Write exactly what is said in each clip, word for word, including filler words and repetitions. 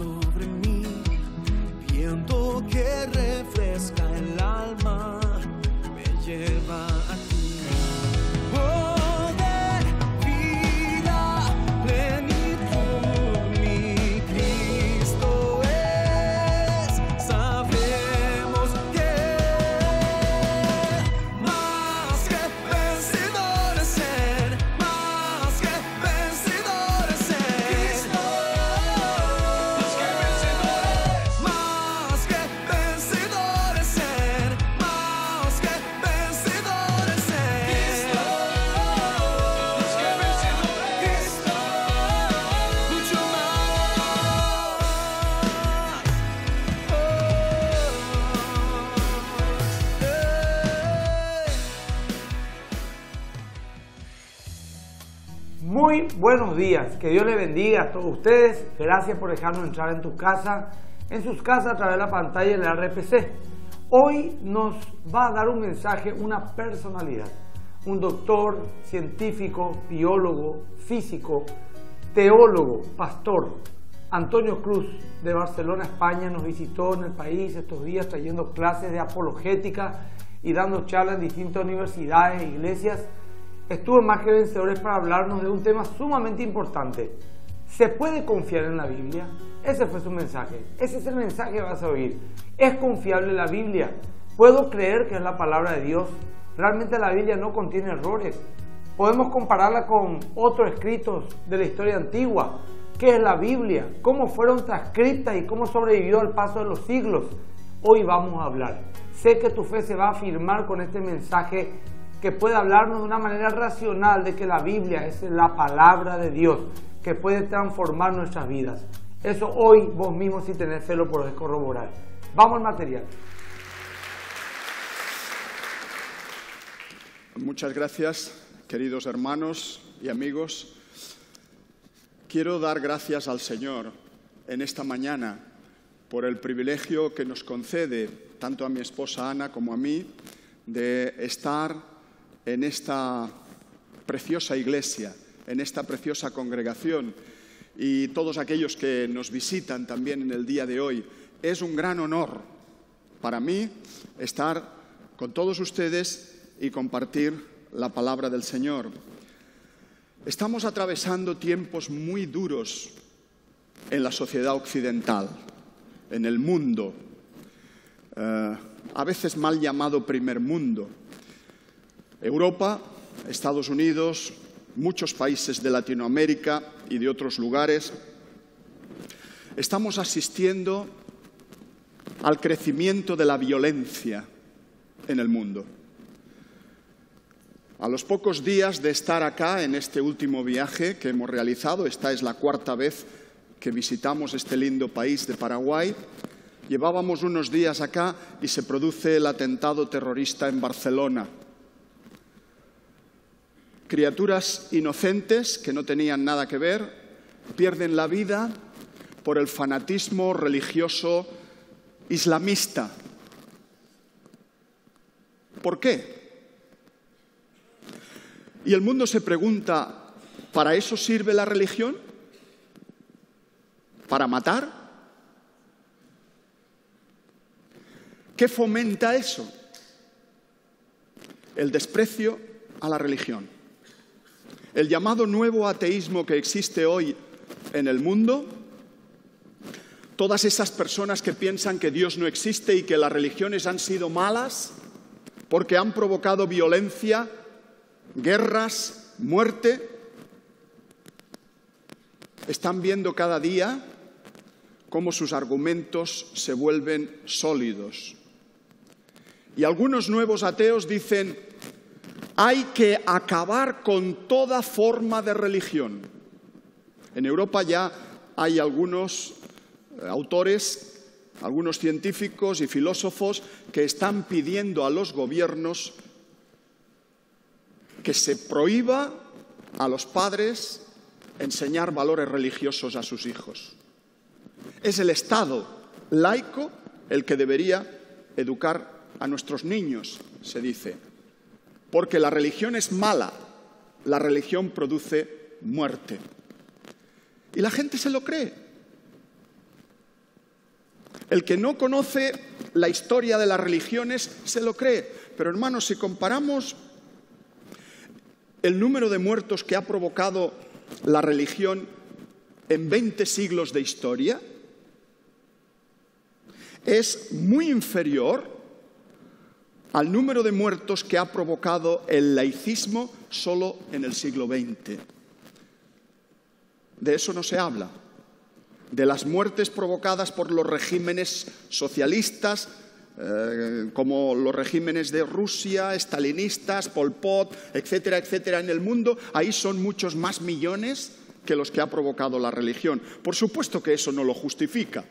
sobre mí, viento que refresca el alma, me lleva a ti. Poder, vida, plenitud, mi Cristo es. Sabemos que más que vencedores en, más que vencedores en Cristo. Más que vencedores, más que vencedores en, más que vencedores en Cristo. Más que vencedores, Cristo, mucho más. Muy buenos días, que Dios les bendiga a todos ustedes. Gracias por dejarnos entrar en tu casa, en sus casas a través de la pantalla del R P C. Hoy nos va a dar un mensaje una personalidad, un doctor, científico, biólogo, físico, teólogo, pastor. Antonio Cruz de Barcelona, España, nos visitó en el país estos días trayendo clases de apologética y dando charlas en distintas universidades e iglesias. Estuvo en Más que Vencedores para hablarnos de un tema sumamente importante. ¿Se puede confiar en la Biblia? Ese fue su mensaje. Ese es el mensaje que vas a oír. ¿Es confiable la Biblia? ¿Puedo creer que es la palabra de Dios? Realmente la Biblia no contiene errores. Podemos compararla con otros escritos de la historia antigua. ¿Qué es la Biblia? ¿Cómo fueron transcritas y cómo sobrevivió al paso de los siglos? Hoy vamos a hablar. Sé que tu fe se va a afirmar con este mensaje que puede hablarnos de una manera racional de que la Biblia es la palabra de Dios, que puede transformar nuestras vidas. Eso hoy vos mismo, si tenés fe, lo podés corroborar. Vamos al material. Muchas gracias, queridos hermanos y amigos. Quiero dar gracias al Señor en esta mañana por el privilegio que nos concede, tanto a mi esposa Ana como a mí, de estar en esta preciosa iglesia, en esta preciosa congregación, y todos aquellos que nos visitan también en el día de hoy. Es un gran honor para mí estar con todos ustedes y compartir la palabra del Señor. Estamos atravesando tiempos muy duros en la sociedad occidental, en el mundo, eh, a veces mal llamado primer mundo. Europa, Estados Unidos, muchos países de Latinoamérica y de otros lugares, estamos asistiendo al crecimiento de la violencia en el mundo. A los pocos días de estar acá en este último viaje que hemos realizado, esta es la cuarta vez que visitamos este lindo país de Paraguay, llevábamos unos días acá y se produce el atentado terrorista en Barcelona. Criaturas inocentes que no tenían nada que ver pierden la vida por el fanatismo religioso islamista. ¿Por qué? Y el mundo se pregunta, ¿para eso sirve la religión? ¿Para matar? ¿Qué fomenta eso? El desprecio a la religión. El llamado nuevo ateísmo que existe hoy en el mundo, todas esas personas que piensan que Dios no existe y que las religiones han sido malas porque han provocado violencia, guerras, muerte, están viendo cada día cómo sus argumentos se vuelven sólidos. Y algunos nuevos ateos dicen: hay que acabar con toda forma de religión. En Europa ya hay algunos autores, algunos científicos y filósofos que están pidiendo a los gobiernos que se prohíba a los padres enseñar valores religiosos a sus hijos. Es el Estado laico el que debería educar a nuestros niños, se dice. Porque la religión es mala, la religión produce muerte. Y la gente se lo cree. El que no conoce la historia de las religiones se lo cree. Pero hermanos, si comparamos el número de muertos que ha provocado la religión en veinte siglos de historia, es muy inferior al número de muertos que ha provocado el laicismo solo en el siglo veinte. De eso no se habla, de las muertes provocadas por los regímenes socialistas, eh, como los regímenes de Rusia, estalinistas, Pol Pot, etcétera, etcétera, en el mundo. Ahí son muchos más millones que los que ha provocado la religión. Por supuesto que eso no lo justifica.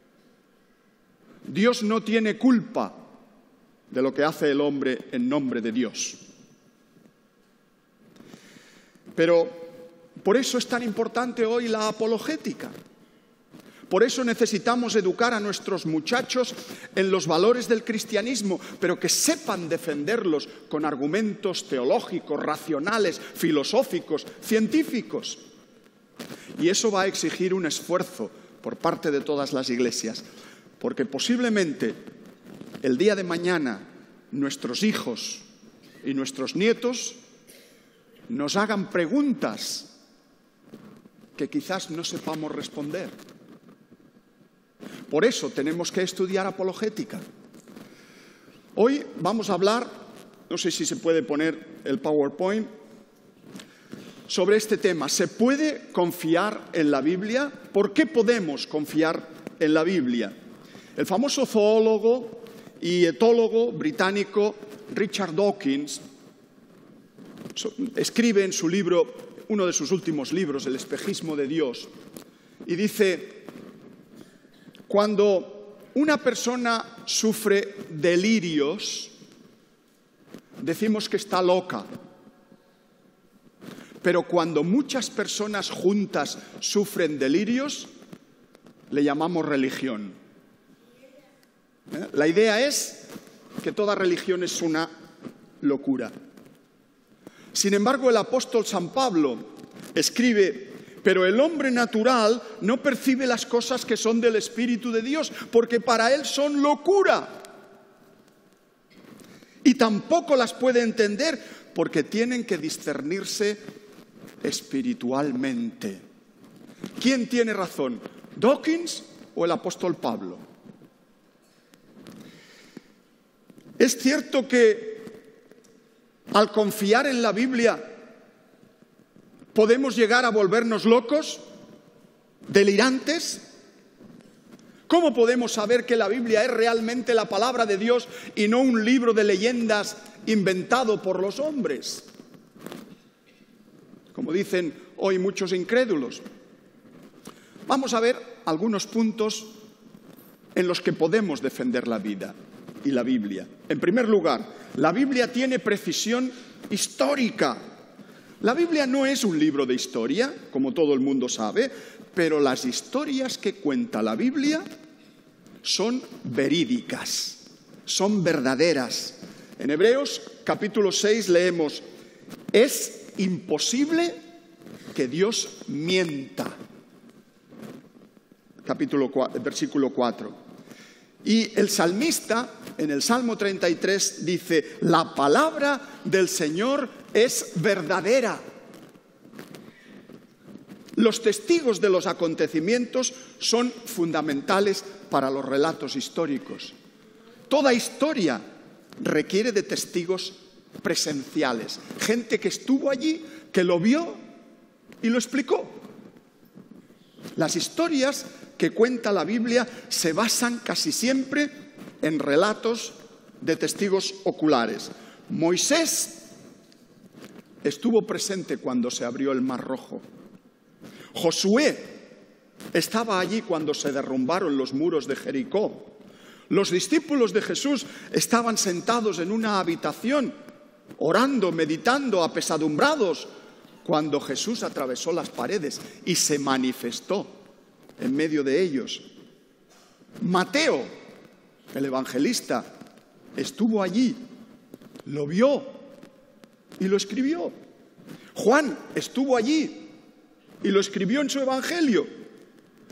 Dios no tiene culpa de lo que hace el hombre en nombre de Dios. Pero por eso es tan importante hoy la apologética. Por eso necesitamos educar a nuestros muchachos en los valores del cristianismo, pero que sepan defenderlos con argumentos teológicos, racionales, filosóficos, científicos. Y eso va a exigir un esfuerzo por parte de todas las iglesias, porque posiblemente el día de mañana nuestros hijos y nuestros nietos nos hagan preguntas que quizás no sepamos responder. Por eso tenemos que estudiar apologética. Hoy vamos a hablar, no sé si se puede poner el PowerPoint, sobre este tema. ¿Se puede confiar en la Biblia? ¿Por qué podemos confiar en la Biblia? El famoso zoólogo y etólogo británico Richard Dawkins escribe en su libro, uno de sus últimos libros, El espejismo de Dios, y dice: cuando una persona sufre delirios, decimos que está loca. Pero cuando muchas personas juntas sufren delirios, le llamamos religión. ¿Eh? La idea es que toda religión es una locura. Sin embargo, el apóstol San Pablo escribe: pero el hombre natural no percibe las cosas que son del Espíritu de Dios, porque para él son locura. Y tampoco las puede entender, porque tienen que discernirse espiritualmente. ¿Quién tiene razón? ¿Dawkins o el apóstol Pablo? Es cierto que al confiar en la Biblia podemos llegar a volvernos locos, delirantes. ¿Cómo podemos saber que la Biblia es realmente la palabra de Dios y no un libro de leyendas inventado por los hombres? Como dicen hoy muchos incrédulos. Vamos a ver algunos puntos en los que podemos defender la vida y la Biblia. En primer lugar, la Biblia tiene precisión histórica. La Biblia no es un libro de historia, como todo el mundo sabe, pero las historias que cuenta la Biblia son verídicas, son verdaderas. En Hebreos capítulo seis leemos: es imposible que Dios mienta. Capítulo cuatro, versículo cuatro. Y el salmista, en el Salmo treinta y tres, dice: la palabra del Señor es verdadera. Los testigos de los acontecimientos son fundamentales para los relatos históricos. Toda historia requiere de testigos presenciales, gente que estuvo allí, que lo vio y lo explicó. Las historias que cuenta la Biblia se basan casi siempre en relatos de testigos oculares. Moisés estuvo presente cuando se abrió el Mar Rojo. Josué estaba allí cuando se derrumbaron los muros de Jericó. Los discípulos de Jesús estaban sentados en una habitación, orando, meditando, apesadumbrados, cuando Jesús atravesó las paredes y se manifestó en medio de ellos. Mateo, el evangelista, estuvo allí, lo vio y lo escribió. Juan estuvo allí y lo escribió en su evangelio.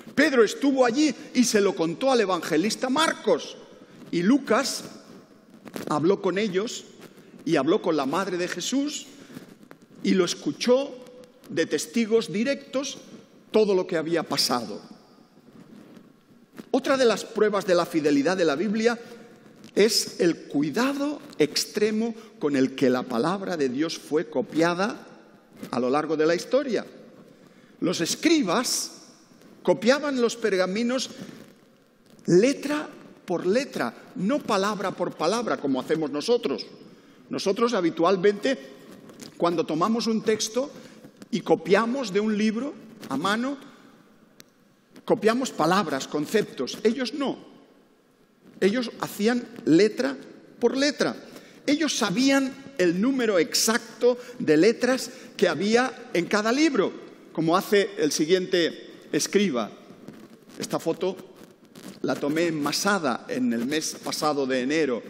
Pedro estuvo allí y se lo contó al evangelista Marcos. Y Lucas habló con ellos y habló con la madre de Jesús y lo escuchó de testigos directos todo lo que había pasado. Otra de las pruebas de la fidelidad de la Biblia es el cuidado extremo con el que la palabra de Dios fue copiada a lo largo de la historia. Los escribas copiaban los pergaminos letra por letra, no palabra por palabra como hacemos nosotros. Nosotros habitualmente, cuando tomamos un texto y copiamos de un libro a mano, copiamos palabras, conceptos. Ellos no. Ellos hacían letra por letra. Ellos sabían el número exacto de letras que había en cada libro, como hace el siguiente escriba. Esta foto la tomé en Masada en el mes pasado de enero.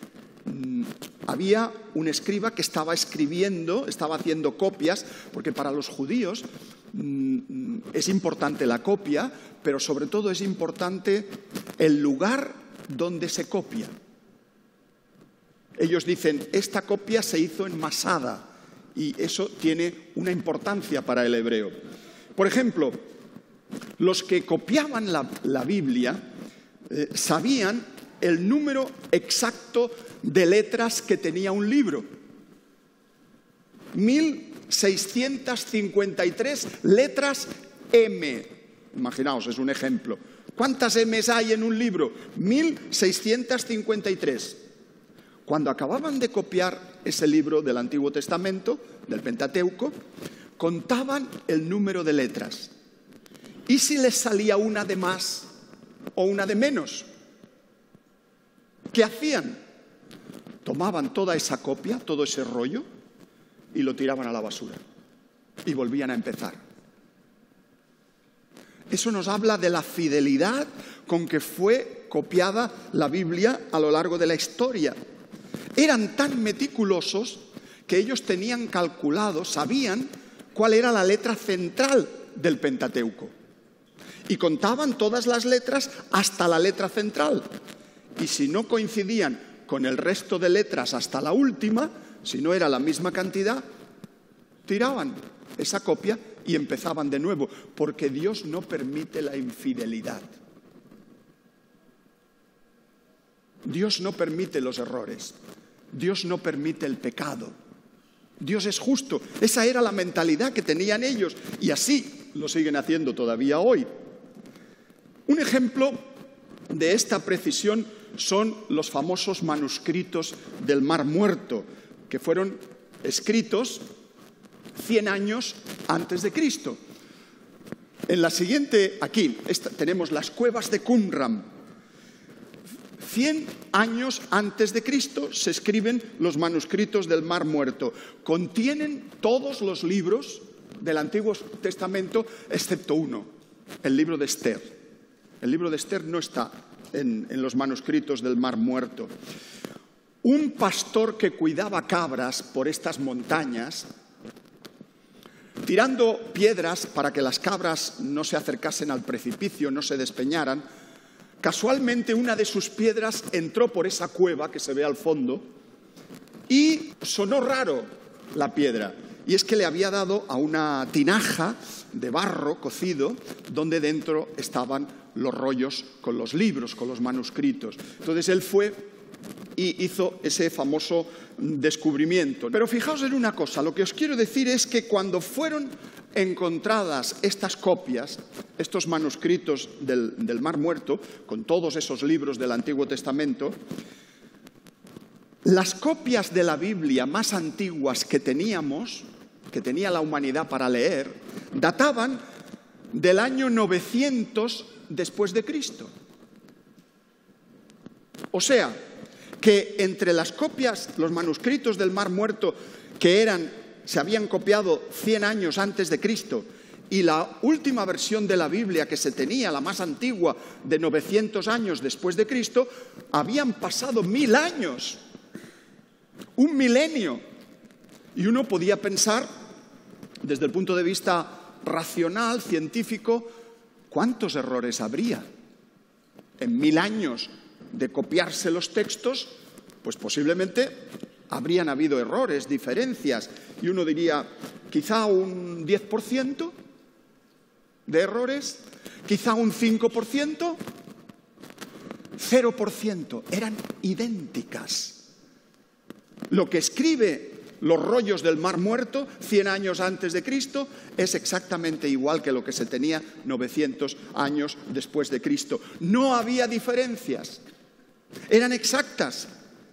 Había un escriba que estaba escribiendo, estaba haciendo copias, porque para los judíos mmm, es importante la copia, pero sobre todo es importante el lugar donde se copia. Ellos dicen, esta copia se hizo en Masada, y eso tiene una importancia para el hebreo. Por ejemplo, los que copiaban la, la Biblia eh, sabían el número exacto de letras que tenía un libro. mil seiscientas cincuenta y tres letras M. Imaginaos, es un ejemplo. ¿Cuántas M's hay en un libro? mil seiscientas cincuenta y tres. Cuando acababan de copiar ese libro del Antiguo Testamento, del Pentateuco, contaban el número de letras. ¿Y si les salía una de más o una de menos? ¿Qué hacían? Tomaban toda esa copia, todo ese rollo, y lo tiraban a la basura. Y volvían a empezar. Eso nos habla de la fidelidad con que fue copiada la Biblia a lo largo de la historia. Eran tan meticulosos que ellos tenían calculado, sabían cuál era la letra central del Pentateuco. Y contaban todas las letras hasta la letra central. Y si no coincidían con el resto de letras hasta la última, si no era la misma cantidad, tiraban esa copia y empezaban de nuevo, porque Dios no permite la infidelidad. Dios no permite los errores. Dios no permite el pecado. Dios es justo. Esa era la mentalidad que tenían ellos y así lo siguen haciendo todavía hoy. Un ejemplo de esta precisión son los famosos manuscritos del Mar Muerto, que fueron escritos cien años antes de Cristo. En la siguiente, aquí, esta, tenemos las cuevas de Qumran. cien años antes de Cristo se escriben los manuscritos del Mar Muerto. Contienen todos los libros del Antiguo Testamento, excepto uno, el libro de Esther. El libro de Esther no está en, en los manuscritos del Mar Muerto. Un pastor que cuidaba cabras por estas montañas, tirando piedras para que las cabras no se acercasen al precipicio, no se despeñaran, casualmente una de sus piedras entró por esa cueva que se ve al fondo y sonó raro la piedra. Y es que le había dado a una tinaja de barro cocido donde dentro estaban los rollos con los libros, con los manuscritos. Entonces él fue y hizo ese famoso descubrimiento. Pero fijaos en una cosa, lo que os quiero decir es que cuando fueron encontradas estas copias, estos manuscritos del, del Mar Muerto, con todos esos libros del Antiguo Testamento, las copias de la Biblia más antiguas que teníamos, que tenía la humanidad para leer, databan del año novecientos después de Cristo. O sea, que entre las copias, los manuscritos del Mar Muerto, que eran, se habían copiado cien años antes de Cristo, y la última versión de la Biblia que se tenía, la más antigua, de novecientos años después de Cristo, habían pasado mil años, un milenio. Y uno podía pensar, desde el punto de vista racional, científico, ¿cuántos errores habría? En mil años de copiarse los textos, pues posiblemente habrían habido errores, diferencias, y uno diría, quizá un diez por ciento de errores, quizá un cinco por ciento, cero por ciento, eran idénticas. Lo que escribe los rollos del Mar Muerto cien años antes de Cristo es exactamente igual que lo que se tenía novecientos años después de Cristo. No había diferencias, eran exactas.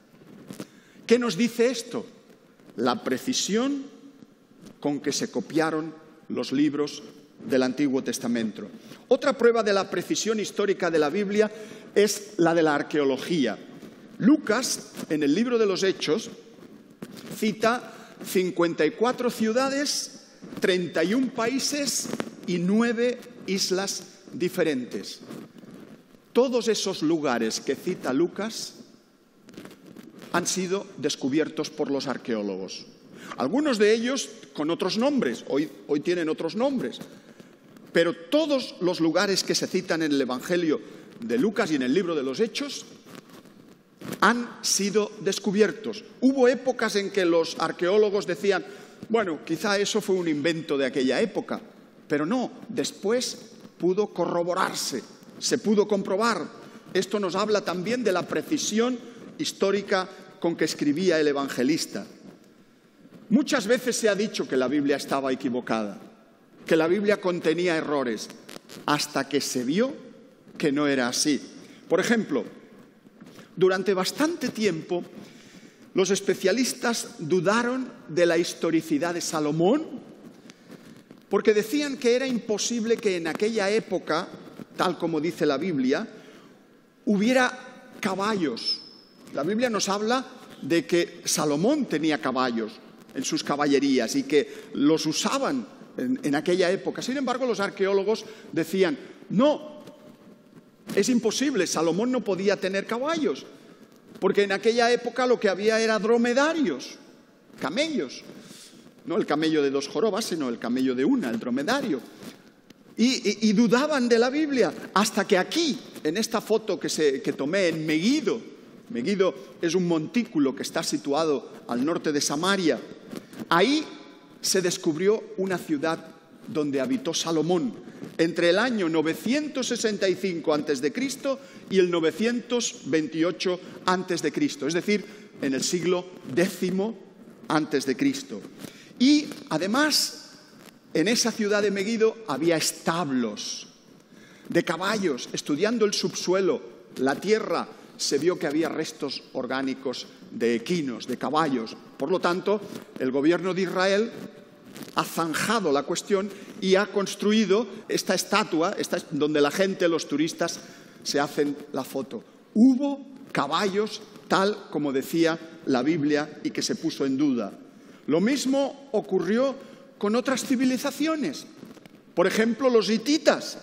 ¿Qué nos dice esto? La precisión con que se copiaron los libros del Antiguo Testamento. Otra prueba de la precisión histórica de la Biblia es la de la arqueología. Lucas, en el libro de los Hechos, cita cincuenta y cuatro ciudades, treinta y un países y nueve islas diferentes. Todos esos lugares que cita Lucas han sido descubiertos por los arqueólogos. Algunos de ellos con otros nombres, hoy, hoy tienen otros nombres, pero todos los lugares que se citan en el Evangelio de Lucas y en el libro de los Hechos han sido descubiertos. Hubo épocas en que los arqueólogos decían, bueno, quizá eso fue un invento de aquella época, pero no, después pudo corroborarse, se pudo comprobar. Esto nos habla también de la precisión histórica con que escribía el evangelista. Muchas veces se ha dicho que la Biblia estaba equivocada, que la Biblia contenía errores, hasta que se vio que no era así. Por ejemplo, durante bastante tiempo, los especialistas dudaron de la historicidad de Salomón, porque decían que era imposible que en aquella época, tal como dice la Biblia, hubiera caballos. La Biblia nos habla de que Salomón tenía caballos en sus caballerías y que los usaban en, en aquella época. Sin embargo, los arqueólogos decían, no, es imposible, Salomón no podía tener caballos, porque en aquella época lo que había era dromedarios, camellos. No el camello de dos jorobas, sino el camello de una, el dromedario. Y, y, y dudaban de la Biblia, hasta que aquí, en esta foto que, se, que tomé en Megiddo, Megiddo es un montículo que está situado al norte de Samaria, ahí se descubrió una ciudad donde habitó Salomón entre el año novecientos sesenta y cinco antes de Cristo y el novecientos veintiocho antes de Cristo, es decir, en el siglo décimo antes de Cristo. Y además, en esa ciudad de Megiddo había establos de caballos. Estudiando el subsuelo, la tierra, se vio que había restos orgánicos de equinos, de caballos. Por lo tanto, el gobierno de Israel ha zanjado la cuestión y ha construido esta estatua, esta, donde la gente, los turistas, se hacen la foto. Hubo caballos tal como decía la Biblia y que se puso en duda. Lo mismo ocurrió con otras civilizaciones. Por ejemplo, los hititas.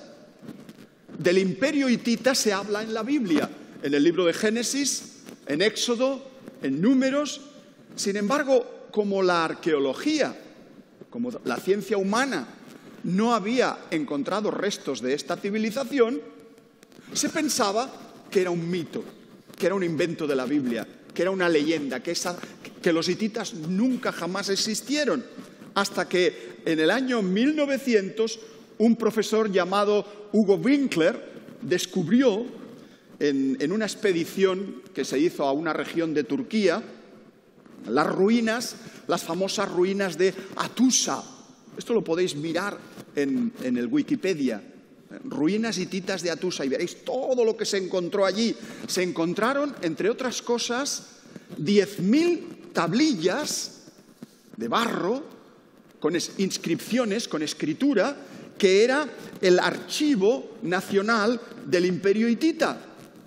Del imperio hitita se habla en la Biblia, en el libro de Génesis, en Éxodo, en Números. Sin embargo, como la arqueología, como la ciencia humana, no había encontrado restos de esta civilización, se pensaba que era un mito, que era un invento de la Biblia, que era una leyenda, que, esa, que los hititas nunca jamás existieron, hasta que en el año mil novecientos un profesor llamado Hugo Winkler descubrió en, en una expedición que se hizo a una región de Turquía las ruinas, las famosas ruinas de Hattusa. Esto lo podéis mirar en, en el Wikipedia. Ruinas hititas de Hattusa y veréis todo lo que se encontró allí. Se encontraron, entre otras cosas, diez mil tablillas de barro con inscripciones, con escritura, que era el archivo nacional del imperio hitita.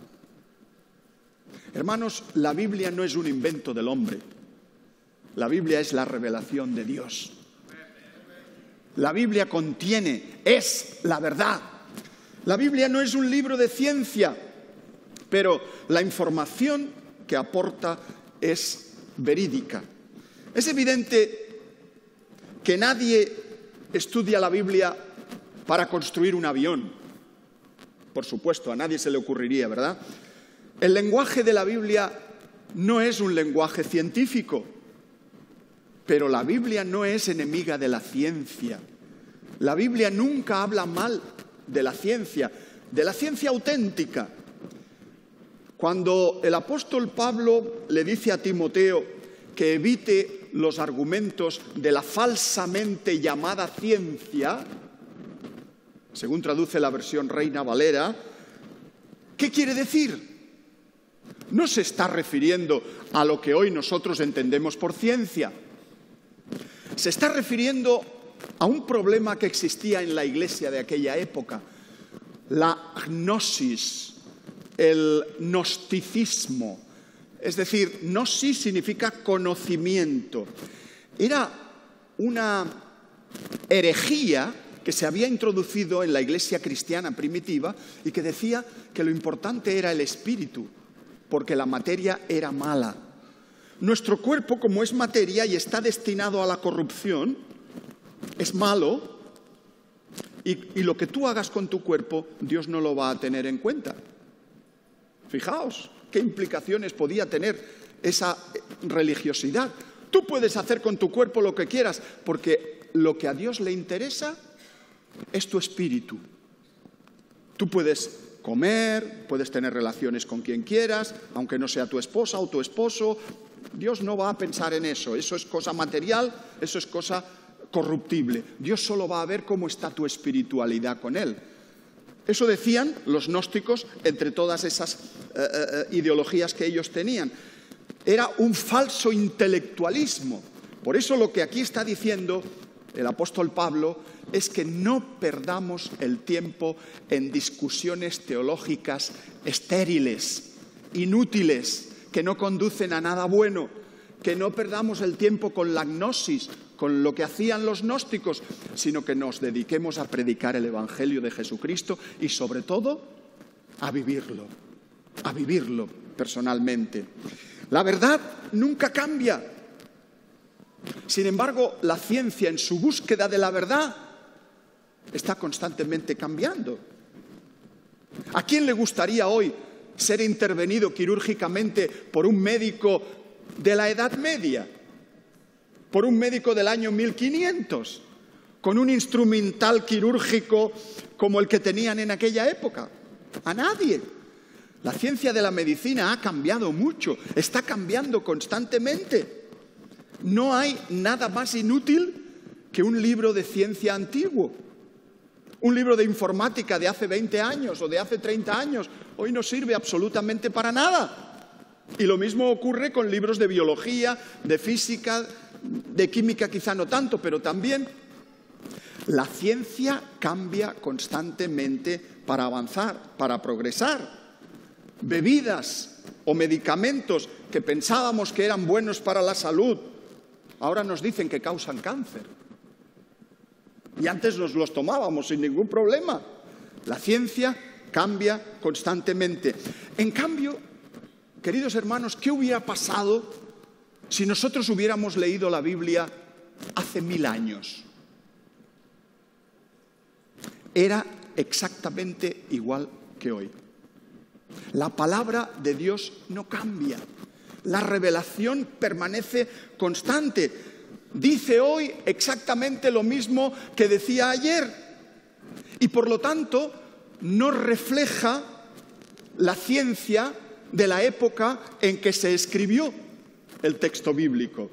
Hermanos, la Biblia no es un invento del hombre. La Biblia es la revelación de Dios. La Biblia contiene, es la verdad. La Biblia no es un libro de ciencia, pero la información que aporta es verídica. Es evidente que nadie estudia la Biblia para construir un avión, por supuesto, a nadie se le ocurriría, ¿verdad? El lenguaje de la Biblia no es un lenguaje científico, pero la Biblia no es enemiga de la ciencia. La Biblia nunca habla mal de la ciencia, de la ciencia auténtica. Cuando el apóstol Pablo le dice a Timoteo que evite los argumentos de la falsamente llamada ciencia, según traduce la versión Reina Valera, ¿qué quiere decir? No se está refiriendo a lo que hoy nosotros entendemos por ciencia. Se está refiriendo a un problema que existía en la iglesia de aquella época, la gnosis, el gnosticismo. Es decir, gnosis significa conocimiento. Era una herejía que se había introducido en la iglesia cristiana primitiva y que decía que lo importante era el espíritu, porque la materia era mala. Nuestro cuerpo, como es materia y está destinado a la corrupción, es malo, y, y lo que tú hagas con tu cuerpo, Dios no lo va a tener en cuenta. Fijaos qué implicaciones podía tener esa religiosidad. Tú puedes hacer con tu cuerpo lo que quieras, porque lo que a Dios le interesa es tu espíritu. Tú puedes comer, puedes tener relaciones con quien quieras, aunque no sea tu esposa o tu esposo. Dios no va a pensar en eso. Eso es cosa material, eso es cosa corruptible. Dios solo va a ver cómo está tu espiritualidad con Él. Eso decían los gnósticos entre todas esas eh, eh, ideologías que ellos tenían. Era un falso intelectualismo. Por eso lo que aquí está diciendo el apóstol Pablo es que no perdamos el tiempo en discusiones teológicas estériles, inútiles, que no conducen a nada bueno, que no perdamos el tiempo con la gnosis, con lo que hacían los gnósticos, sino que nos dediquemos a predicar el Evangelio de Jesucristo y, sobre todo, a vivirlo, a vivirlo personalmente. La verdad nunca cambia. Sin embargo, la ciencia, en su búsqueda de la verdad, está constantemente cambiando. ¿A quién le gustaría hoy ser intervenido quirúrgicamente por un médico de la Edad Media? Por un médico del año mil quinientos, con un instrumental quirúrgico como el que tenían en aquella época. A nadie. La ciencia de la medicina ha cambiado mucho, está cambiando constantemente. No hay nada más inútil que un libro de ciencia antiguo. Un libro de informática de hace veinte años o de hace treinta años hoy no sirve absolutamente para nada. Y lo mismo ocurre con libros de biología, de física, de química quizá no tanto, pero también la ciencia cambia constantemente para avanzar, para progresar. Bebidas o medicamentos que pensábamos que eran buenos para la salud, ahora nos dicen que causan cáncer. Y antes nos los tomábamos sin ningún problema. La ciencia cambia constantemente. En cambio, queridos hermanos, ¿qué hubiera pasado si nosotros hubiéramos leído la Biblia hace mil años? Era exactamente igual que hoy. La palabra de Dios no cambia. La revelación permanece constante. Dice hoy exactamente lo mismo que decía ayer. Y por lo tanto, no refleja la ciencia de la época en que se escribió el texto bíblico.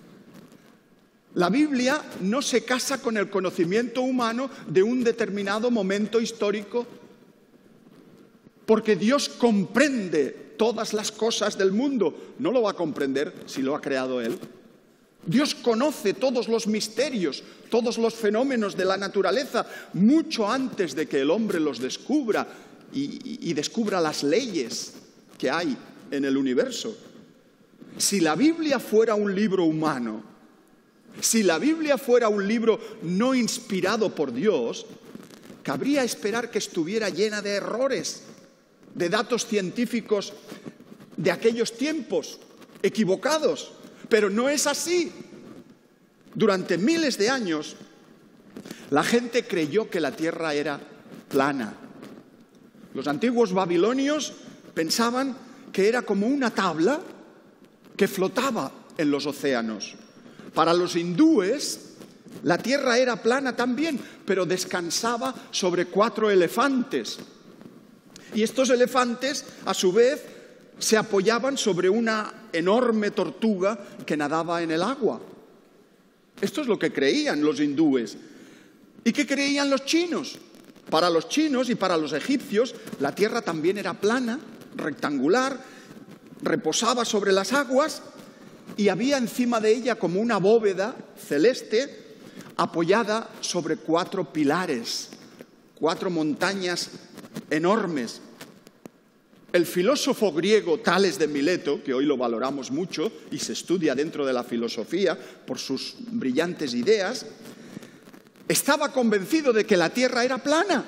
La Biblia no se casa con el conocimiento humano de un determinado momento histórico, porque Dios comprende todas las cosas del mundo. No lo va a comprender si lo ha creado Él. Dios conoce todos los misterios, todos los fenómenos de la naturaleza, mucho antes de que el hombre los descubra y, y, y descubra las leyes que hay en el universo. Si la Biblia fuera un libro humano, si la Biblia fuera un libro no inspirado por Dios, cabría esperar que estuviera llena de errores, de datos científicos de aquellos tiempos, equivocados. Pero no es así. Durante miles de años, la gente creyó que la Tierra era plana. Los antiguos babilonios pensaban que era como una tabla que flotaba en los océanos. Para los hindúes, la tierra era plana también, pero descansaba sobre cuatro elefantes. Y estos elefantes, a su vez, se apoyaban sobre una enorme tortuga que nadaba en el agua. Esto es lo que creían los hindúes. ¿Y qué creían los chinos? Para los chinos y para los egipcios, la tierra también era plana, rectangular, reposaba sobre las aguas y había encima de ella como una bóveda celeste apoyada sobre cuatro pilares, cuatro montañas enormes. El filósofo griego Tales de Mileto, que hoy lo valoramos mucho y se estudia dentro de la filosofía por sus brillantes ideas, estaba convencido de que la tierra era plana.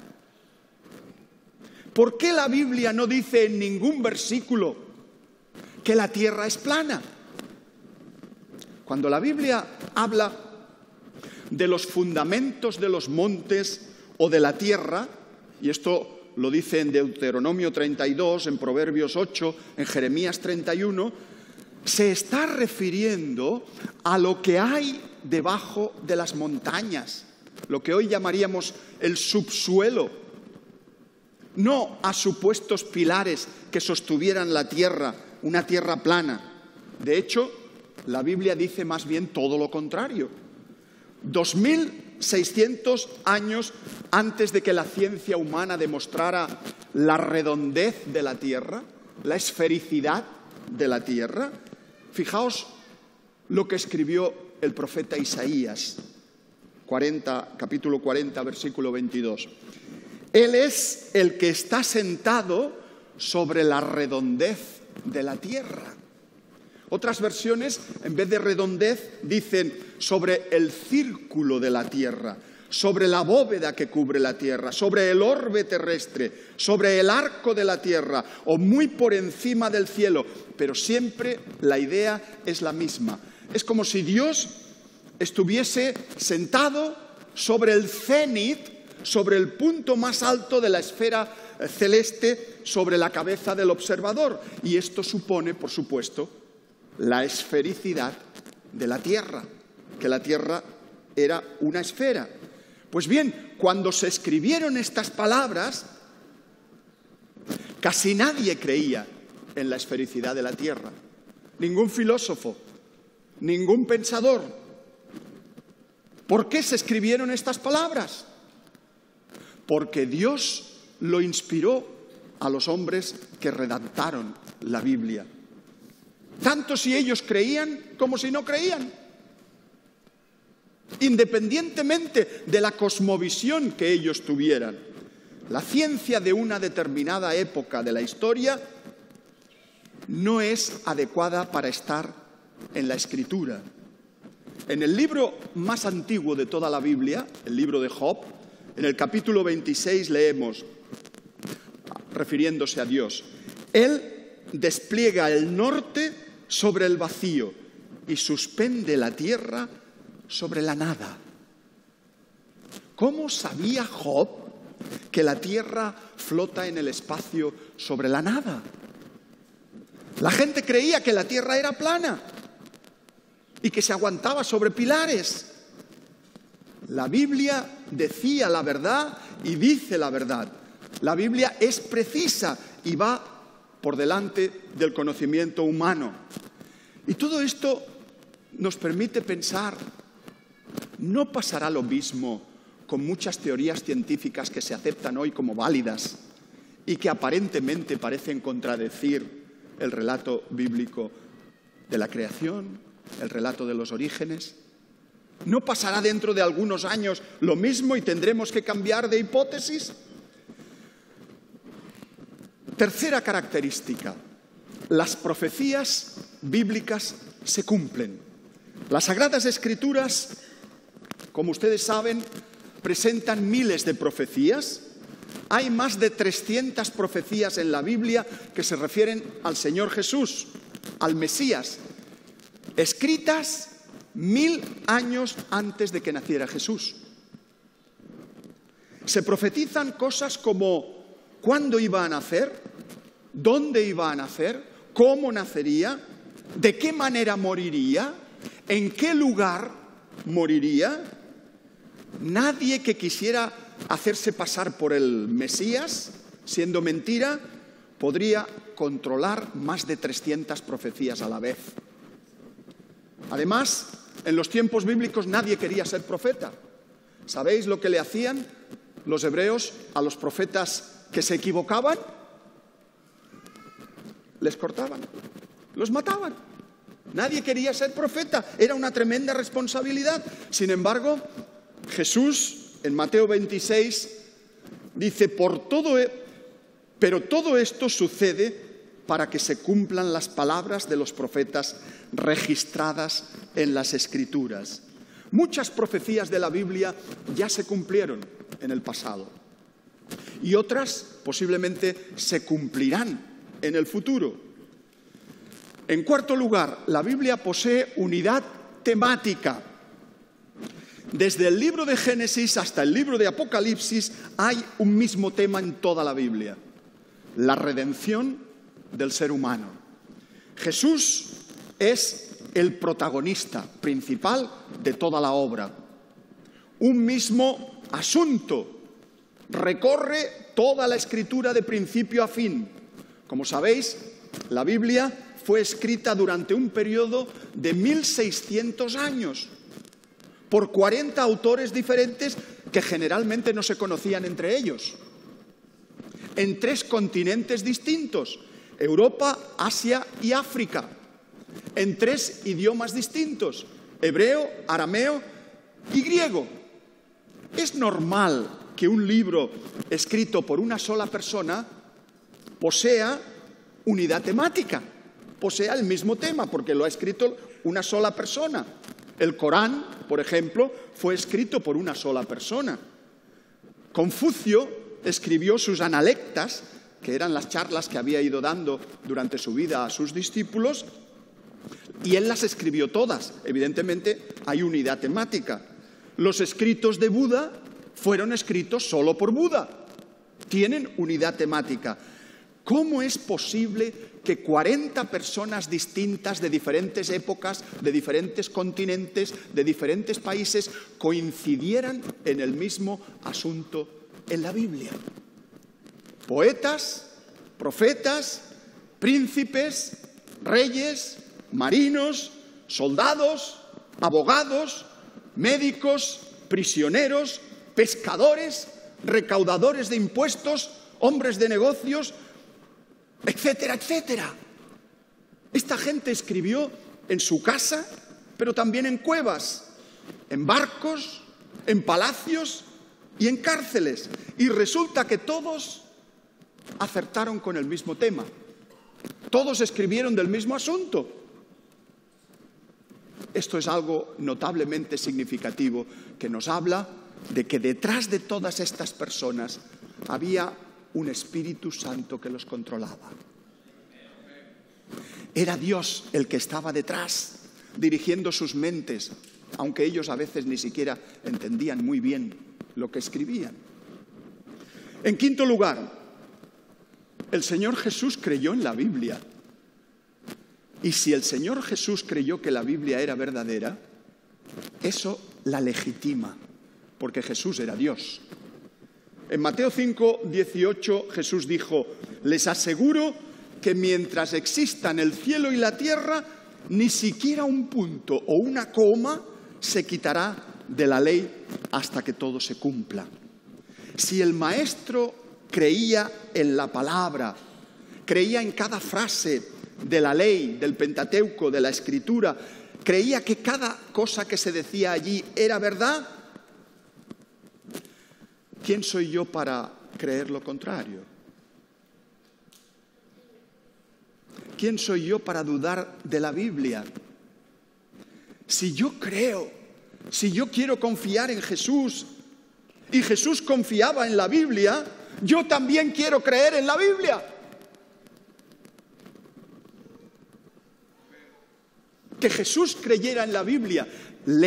¿Por qué la Biblia no dice en ningún versículo que la tierra es plana? Cuando la Biblia habla de los fundamentos de los montes o de la tierra, y esto lo dice en Deuteronomio treinta y dos, en Proverbios ocho, en Jeremías treinta y uno, se está refiriendo a lo que hay debajo de las montañas, lo que hoy llamaríamos el subsuelo, no a supuestos pilares que sostuvieran la tierra, una tierra plana. De hecho, la Biblia dice más bien todo lo contrario. Dos mil seiscientos años antes de que la ciencia humana demostrara la redondez de la Tierra, la esfericidad de la Tierra, fijaos lo que escribió el profeta Isaías, cuarenta, capítulo cuarenta, versículo veintidós. Él es el que está sentado sobre la redondez de la tierra. Otras versiones, en vez de redondez, dicen sobre el círculo de la tierra, sobre la bóveda que cubre la tierra, sobre el orbe terrestre, sobre el arco de la tierra o muy por encima del cielo. Pero siempre la idea es la misma. Es como si Dios estuviese sentado sobre el cénit, sobre el punto más alto de la esfera celeste, sobre la cabeza del observador. Y esto supone, por supuesto, la esfericidad de la tierra, que la tierra era una esfera. Pues bien, cuando se escribieron estas palabras, casi nadie creía en la esfericidad de la tierra. Ningún filósofo, ningún pensador. ¿Por qué se escribieron estas palabras? Porque Dios lo inspiró a los hombres que redactaron la Biblia. Tanto si ellos creían como si no creían. Independientemente de la cosmovisión que ellos tuvieran. La ciencia de una determinada época de la historia no es adecuada para estar en la Escritura. En el libro más antiguo de toda la Biblia, el libro de Job, en el capítulo veintiséis leemos, refiriéndose a Dios, Él despliega el norte sobre el vacío y suspende la tierra sobre la nada. ¿Cómo sabía Job que la tierra flota en el espacio sobre la nada? La gente creía que la tierra era plana y que se aguantaba sobre pilares. La Biblia decía la verdad y dice la verdad. La Biblia es precisa y va por delante del conocimiento humano. Y todo esto nos permite pensar, ¿no pasará lo mismo con muchas teorías científicas que se aceptan hoy como válidas y que aparentemente parecen contradecir el relato bíblico de la creación, el relato de los orígenes? ¿No pasará dentro de algunos años lo mismo y tendremos que cambiar de hipótesis? Tercera característica, las profecías bíblicas se cumplen. Las Sagradas Escrituras, como ustedes saben, presentan miles de profecías. Hay más de trescientas profecías en la Biblia que se refieren al Señor Jesús, al Mesías, escritas mil años antes de que naciera Jesús. Se profetizan cosas como cuándo iba a nacer, dónde iba a nacer, cómo nacería, de qué manera moriría, en qué lugar moriría. Nadie que quisiera hacerse pasar por el Mesías, siendo mentira, podría controlar más de trescientas profecías a la vez. Además, en los tiempos bíblicos nadie quería ser profeta. ¿Sabéis lo que le hacían los hebreos a los profetas que se equivocaban? Les cortaban, los mataban. Nadie quería ser profeta, era una tremenda responsabilidad. Sin embargo, Jesús, en Mateo veintiséis, dice, por todo, pero todo esto sucede para que se cumplan las palabras de los profetas registradas en las Escrituras. Muchas profecías de la Biblia ya se cumplieron en el pasado y otras posiblemente se cumplirán en el futuro. En cuarto lugar, la Biblia posee unidad temática. Desde el libro de Génesis hasta el libro de Apocalipsis hay un mismo tema en toda la Biblia: la redención del ser humano. Jesús es el protagonista principal de toda la obra. Un mismo asunto recorre toda la Escritura de principio a fin. Como sabéis, la Biblia fue escrita durante un periodo de mil seiscientos años por cuarenta autores diferentes que generalmente no se conocían entre ellos, en tres continentes distintos: Europa, Asia y África, en tres idiomas distintos: hebreo, arameo y griego. Es normal que un libro escrito por una sola persona posea unidad temática, posea el mismo tema, porque lo ha escrito una sola persona. El Corán, por ejemplo, fue escrito por una sola persona. Confucio escribió sus analectas, que eran las charlas que había ido dando durante su vida a sus discípulos, y él las escribió todas. Evidentemente hay unidad temática. Los escritos de Buda fueron escritos solo por Buda. Tienen unidad temática. ¿Cómo es posible que cuarenta personas distintas de diferentes épocas, de diferentes continentes, de diferentes países, coincidieran en el mismo asunto en la Biblia? Poetas, profetas, príncipes, reyes, marinos, soldados, abogados, médicos, prisioneros, pescadores, recaudadores de impuestos, hombres de negocios, etcétera, etcétera. Esta gente escribió en su casa, pero también en cuevas, en barcos, en palacios y en cárceles. Y resulta que todos acertaron con el mismo tema. Todos escribieron del mismo asunto. Esto es algo notablemente significativo que nos habla de que detrás de todas estas personas había un Espíritu Santo que los controlaba. Era Dios el que estaba detrás, dirigiendo sus mentes, aunque ellos a veces ni siquiera entendían muy bien lo que escribían. En quinto lugar, el Señor Jesús creyó en la Biblia. Y si el Señor Jesús creyó que la Biblia era verdadera, eso la legitima, porque Jesús era Dios. En Mateo cinco, dieciocho, Jesús dijo: les aseguro que mientras existan el cielo y la tierra, ni siquiera un punto o una coma se quitará de la ley hasta que todo se cumpla. Si el maestro creía en la palabra, creía en cada frase de la ley, del Pentateuco, de la Escritura, creía que cada cosa que se decía allí era verdad, ¿quién soy yo para creer lo contrario? ¿Quién soy yo para dudar de la Biblia? Si yo creo, si yo quiero confiar en Jesús y Jesús confiaba en la Biblia, yo también quiero creer en la Biblia. Que Jesús creyera en la Biblia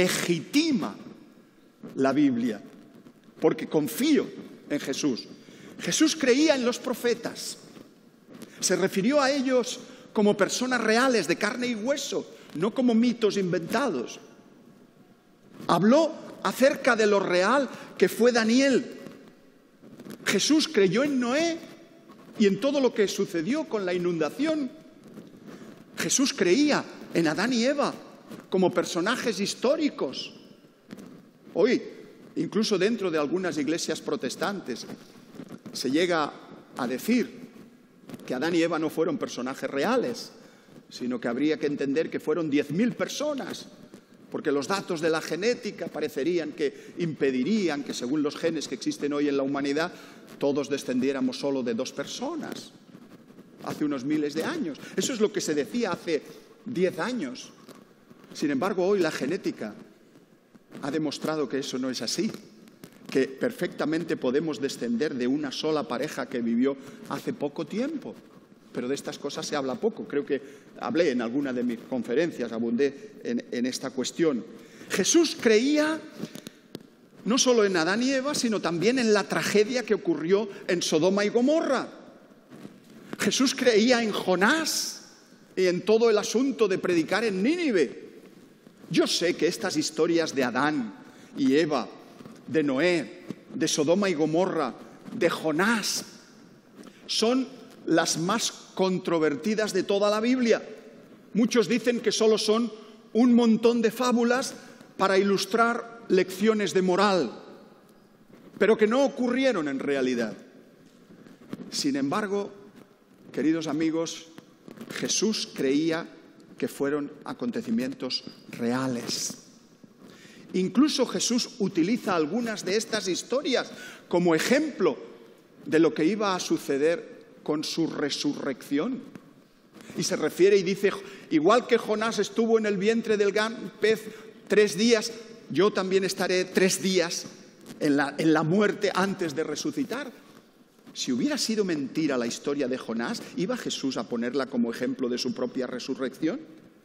legitima la Biblia, porque confío en Jesús. Jesús creía en los profetas. Se refirió a ellos como personas reales de carne y hueso, no como mitos inventados. Habló acerca de lo real que fue Daniel. Jesús creyó en Noé y en todo lo que sucedió con la inundación. Jesús creía en Adán y Eva como personajes históricos. Hoy, incluso dentro de algunas iglesias protestantes, se llega a decir que Adán y Eva no fueron personajes reales, sino que habría que entender que fueron diez mil personas, porque los datos de la genética parecerían que impedirían que, según los genes que existen hoy en la humanidad, todos descendiéramos solo de dos personas, hace unos miles de años. Eso es lo que se decía hace diez años. Sin embargo, hoy la genética ha demostrado que eso no es así, que perfectamente podemos descender de una sola pareja que vivió hace poco tiempo. Pero de estas cosas se habla poco. Creo que hablé en alguna de mis conferencias, abundé en, en esta cuestión. Jesús creía no solo en Adán y Eva, sino también en la tragedia que ocurrió en Sodoma y Gomorra. Jesús creía en Jonás y en todo el asunto de predicar en Nínive. Yo sé que estas historias de Adán y Eva, de Noé, de Sodoma y Gomorra, de Jonás, son las más controvertidas de toda la Biblia. Muchos dicen que solo son un montón de fábulas para ilustrar lecciones de moral, pero que no ocurrieron en realidad. Sin embargo, queridos amigos, Jesús creía que fueron acontecimientos reales. Incluso Jesús utiliza algunas de estas historias como ejemplo de lo que iba a suceder con su resurrección. Y se refiere y dice, igual que Jonás estuvo en el vientre del gran pez tres días, yo también estaré tres días en la, en la muerte antes de resucitar. Si hubiera sido mentira la historia de Jonás, ¿iba Jesús a ponerla como ejemplo de su propia resurrección?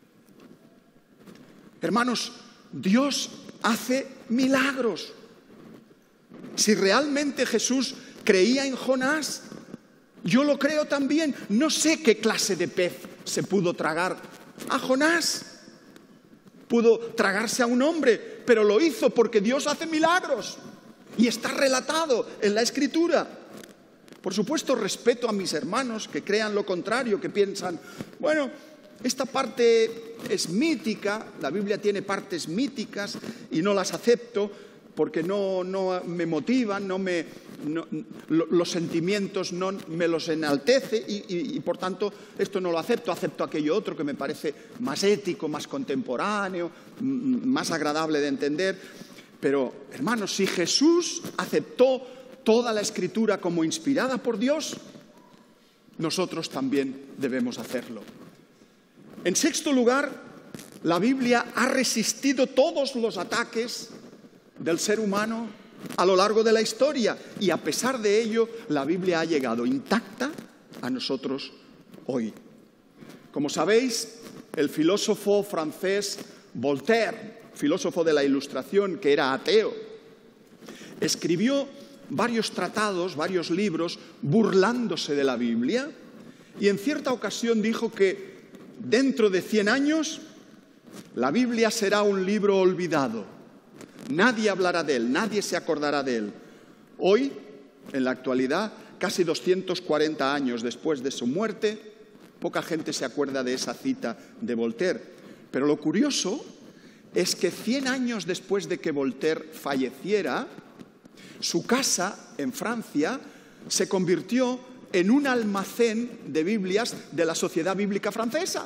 Hermanos, Dios hace milagros. Si realmente Jesús creía en Jonás, yo lo creo también. No sé qué clase de pez se pudo tragar a Jonás. Pudo tragarse a un hombre, pero lo hizo porque Dios hace milagros. Y está relatado en la Escritura. Por supuesto, respeto a mis hermanos que crean lo contrario, que piensan, bueno, esta parte es mítica, la Biblia tiene partes míticas y no las acepto porque no, no me motivan, no me, no, lo, los sentimientos no me los enaltece y, y, y por tanto esto no lo acepto, acepto aquello otro que me parece más ético, más contemporáneo, más agradable de entender. Pero, hermanos, si Jesús aceptó toda la Escritura como inspirada por Dios, nosotros también debemos hacerlo. En sexto lugar, la Biblia ha resistido todos los ataques del ser humano a lo largo de la historia y a pesar de ello, la Biblia ha llegado intacta a nosotros hoy. Como sabéis, el filósofo francés Voltaire, filósofo de la Ilustración, que era ateo, escribió varios tratados, varios libros, burlándose de la Biblia, y en cierta ocasión dijo que dentro de cien años la Biblia será un libro olvidado. Nadie hablará de él, nadie se acordará de él. Hoy, en la actualidad, casi doscientos cuarenta años después de su muerte, poca gente se acuerda de esa cita de Voltaire. Pero lo curioso es que cien años después de que Voltaire falleciera, su casa en Francia se convirtió en un almacén de Biblias de la Sociedad Bíblica Francesa.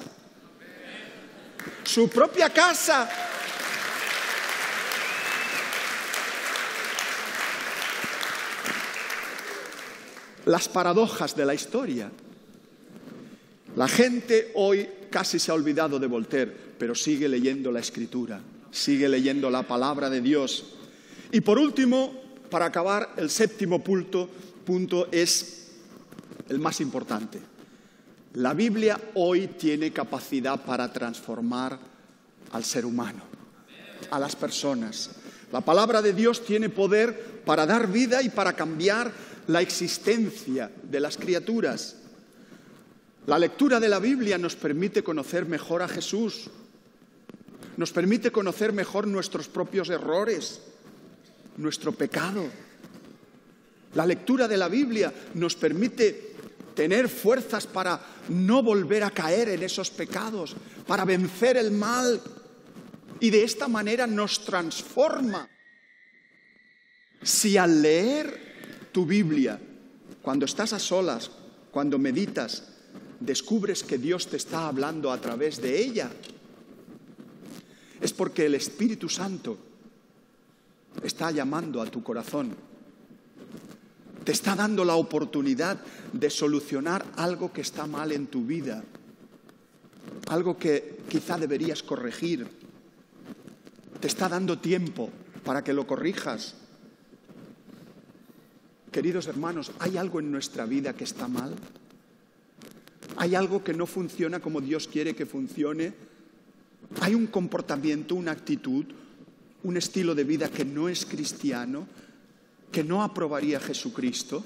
Su propia casa. Las paradojas de la historia. La gente hoy casi se ha olvidado de Voltaire, pero sigue leyendo la Escritura, sigue leyendo la palabra de Dios. Y por último, para acabar, el séptimo punto, punto es el más importante. La Biblia hoy tiene capacidad para transformar al ser humano, a las personas. La palabra de Dios tiene poder para dar vida y para cambiar la existencia de las criaturas. La lectura de la Biblia nos permite conocer mejor a Jesús, nos permite conocer mejor nuestros propios errores, nuestro pecado. La lectura de la Biblia nos permite tener fuerzas para no volver a caer en esos pecados, para vencer el mal, y de esta manera nos transforma. Si al leer tu Biblia, cuando estás a solas, cuando meditas, descubres que Dios te está hablando a través de ella, es porque el Espíritu Santo está llamando a tu corazón. Te está dando la oportunidad de solucionar algo que está mal en tu vida, algo que quizá deberías corregir. Te está dando tiempo para que lo corrijas. Queridos hermanos, ¿hay algo en nuestra vida que está mal? ¿Hay algo que no funciona como Dios quiere que funcione? ¿Hay un comportamiento, una actitud, un estilo de vida que no es cristiano, que no aprobaría Jesucristo?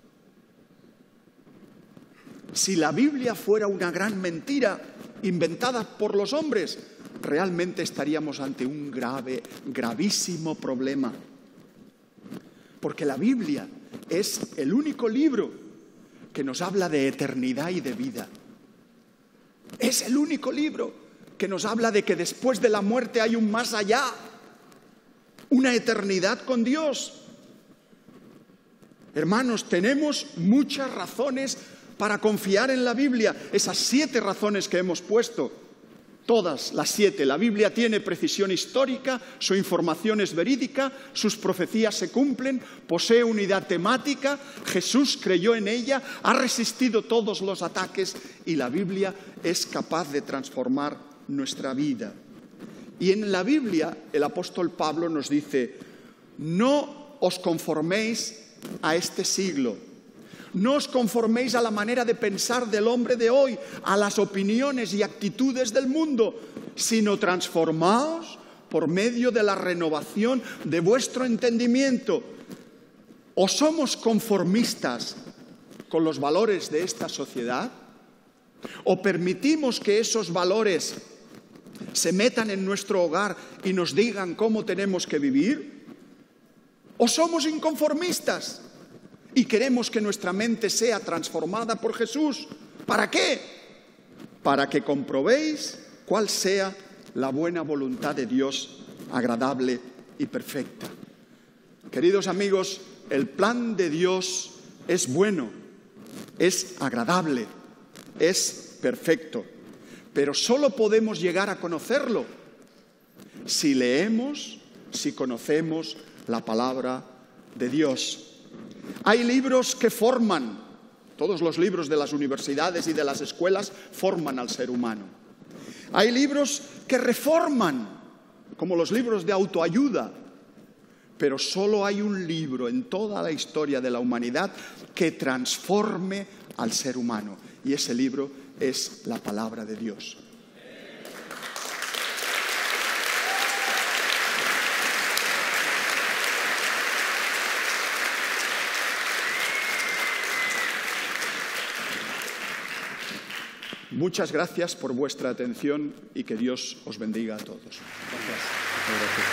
Si la Biblia fuera una gran mentira inventada por los hombres, realmente estaríamos ante un grave, gravísimo problema. Porque la Biblia es el único libro que nos habla de eternidad y de vida. Es el único libro que nos habla de que después de la muerte hay un más allá, una eternidad con Dios. Hermanos, tenemos muchas razones para confiar en la Biblia. Esas siete razones que hemos puesto, todas las siete. La Biblia tiene precisión histórica, su información es verídica, sus profecías se cumplen, posee unidad temática, Jesús creyó en ella, ha resistido todos los ataques y la Biblia es capaz de transformar nuestra vida. Y en la Biblia el apóstol Pablo nos dice: no os conforméis a este siglo, no os conforméis a la manera de pensar del hombre de hoy, a las opiniones y actitudes del mundo, sino transformaos por medio de la renovación de vuestro entendimiento. ¿O somos conformistas con los valores de esta sociedad? ¿O permitimos que esos valores se metan en nuestro hogar y nos digan cómo tenemos que vivir? ¿O somos inconformistas y queremos que nuestra mente sea transformada por Jesús? ¿Para qué? Para que comprobéis cuál sea la buena voluntad de Dios, agradable y perfecta. Queridos amigos, el plan de Dios es bueno, es agradable, es perfecto, pero solo podemos llegar a conocerlo si leemos, si conocemos la palabra de Dios. Hay libros que forman, todos los libros de las universidades y de las escuelas forman al ser humano. Hay libros que reforman, como los libros de autoayuda, pero solo hay un libro en toda la historia de la humanidad que transforme al ser humano, y ese libro es la palabra de Dios. Muchas gracias por vuestra atención y que Dios os bendiga a todos. Gracias. Gracias.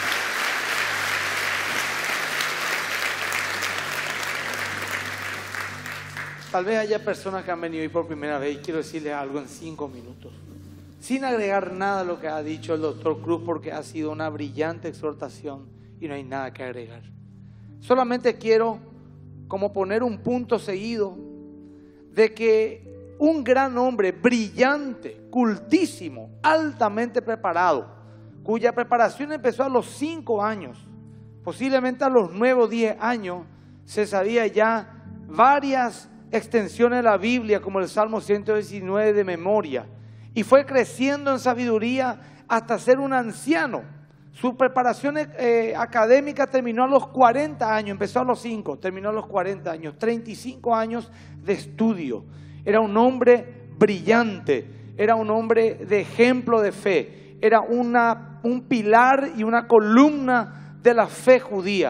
Tal vez haya personas que han venido hoy por primera vez y quiero decirles algo en cinco minutos. Sin agregar nada a lo que ha dicho el doctor Cruz, porque ha sido una brillante exhortación y no hay nada que agregar. Solamente quiero como poner un punto seguido de que un gran hombre brillante, cultísimo, altamente preparado, cuya preparación empezó a los cinco años, posiblemente a los nueve o diez años, se sabía ya varias extensiones de la Biblia, como el Salmo ciento diecinueve de memoria, y fue creciendo en sabiduría hasta ser un anciano. Su preparación eh, académica terminó a los cuarenta años, empezó a los cinco, terminó a los cuarenta años, treinta y cinco años de estudio. Era un hombre brillante, era un hombre de ejemplo de fe, era una, un pilar y una columna de la fe judía.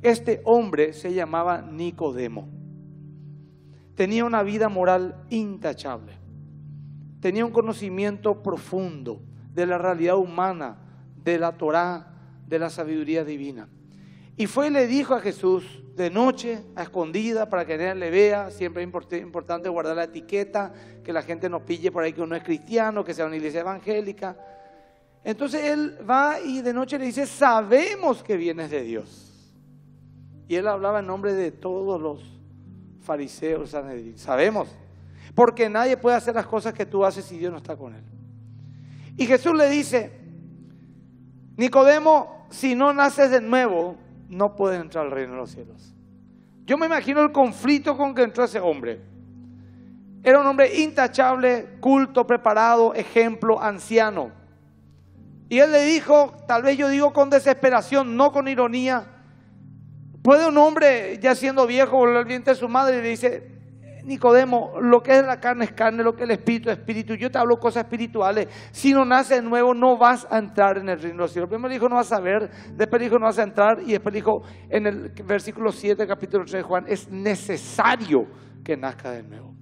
Este hombre se llamaba Nicodemo. Tenía una vida moral intachable. Tenía un conocimiento profundo de la realidad humana, de la Torá, de la sabiduría divina. Y fue y le dijo a Jesús de noche, a escondida, para que nadie le vea. Siempre es importante guardar la etiqueta, que la gente no pille por ahí que uno es cristiano, que sea una iglesia evangélica. Entonces él va y de noche le dice, sabemos que vienes de Dios. Y él hablaba en nombre de todos los fariseos, Sanedrín. Sabemos, porque nadie puede hacer las cosas que tú haces si Dios no está con él. Y Jesús le dice, Nicodemo, si no naces de nuevo, no puedes entrar al reino de los cielos. Yo me imagino el conflicto con que entró ese hombre. Era un hombre intachable, culto, preparado, ejemplo, anciano. Y él le dijo, tal vez yo digo con desesperación, no con ironía, ¿puede un hombre ya siendo viejo volver al vientre de su madre? Y le dice, Nicodemo, lo que es la carne es carne, lo que es el espíritu es espíritu. Yo te hablo cosas espirituales. Si no naces de nuevo, no vas a entrar en el reino de los cielos. Primero le dijo, no vas a ver. Después le dijo, no vas a entrar. Y después le dijo, en el versículo siete, capítulo tres de Juan, es necesario que nazca de nuevo.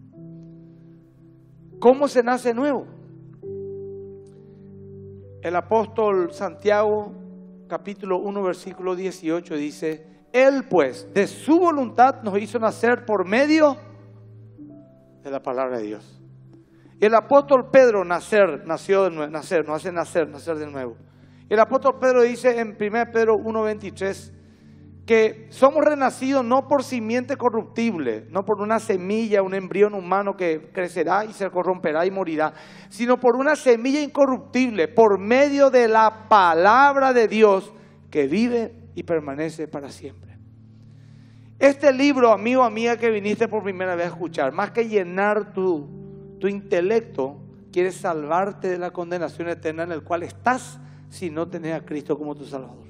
¿Cómo se nace de nuevo? El apóstol Santiago, capítulo uno, versículo dieciocho, dice, Él pues, de su voluntad nos hizo nacer por medio de la palabra de Dios. Y el apóstol Pedro, nacer, nació de nuevo, nacer, nos hace nacer, nacer de nuevo. El apóstol Pedro dice en primero Pedro uno, veintitrés, que somos renacidos no por simiente corruptible, no por una semilla, un embrión humano que crecerá y se corromperá y morirá, sino por una semilla incorruptible, por medio de la palabra de Dios que vive y permanece para siempre. Este libro, amigo, amiga, que viniste por primera vez a escuchar, más que llenar tu, tu intelecto, quiere salvarte de la condenación eterna en la cual estás si no tenés a Cristo como tu Salvador.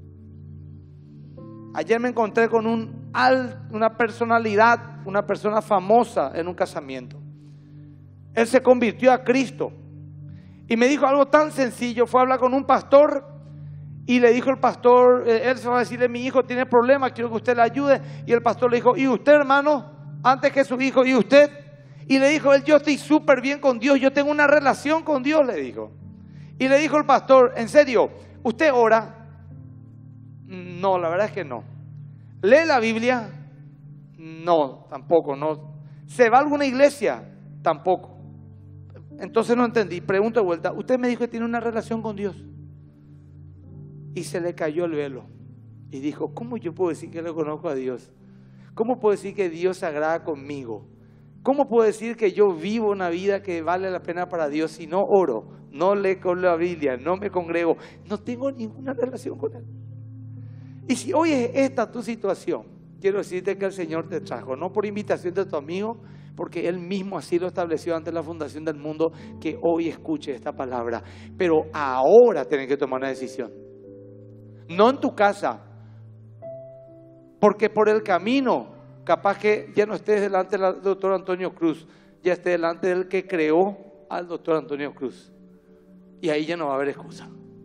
Ayer me encontré con un, una personalidad, una persona famosa en un casamiento. Él se convirtió a Cristo y me dijo algo tan sencillo. Fue a hablar con un pastor y le dijo el pastor, él se va a decirle, mi hijo tiene problemas, quiero que usted le ayude. Y el pastor le dijo, ¿y usted, hermano? Antes que su hijo, ¿y usted? Y le dijo él, yo estoy súper bien con Dios, yo tengo una relación con Dios, le dijo. Y le dijo el pastor, en serio, ¿usted ora? No, la verdad es que no. ¿Lee la Biblia? No, tampoco. No. ¿Se va a alguna iglesia? Tampoco. Entonces no entendí. Pregunto de vuelta. Usted me dijo que tiene una relación con Dios. Y se le cayó el velo. Y dijo, ¿cómo yo puedo decir que le conozco a Dios? ¿Cómo puedo decir que Dios se agrada conmigo? ¿Cómo puedo decir que yo vivo una vida que vale la pena para Dios si no oro, no leo la Biblia, no me congrego, no tengo ninguna relación con Él? Y si hoy es esta tu situación, quiero decirte que el Señor te trajo, no por invitación de tu amigo, porque Él mismo así lo estableció antes de la fundación del mundo, que hoy escuche esta palabra. Pero ahora tienes que tomar una decisión. No en tu casa, porque por el camino, capaz que ya no estés delante del doctor Antonio Cruz, ya estés delante del que creó al doctor Antonio Cruz. Y ahí ya no va a haber excusa.